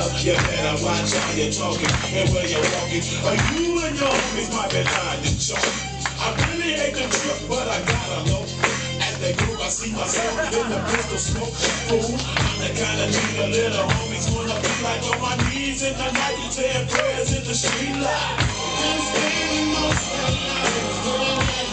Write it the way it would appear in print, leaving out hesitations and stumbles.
You better watch how you're talking and where you're walking, or you and your homies might be lying to choke. I really hate the trip, but I gotta know. As they group, I see myself in the pistol smoke. Fool, I'm the kind of nigga little homies wanna be like on my knees in the night, saying prayers in the street light. Just baby, most of life,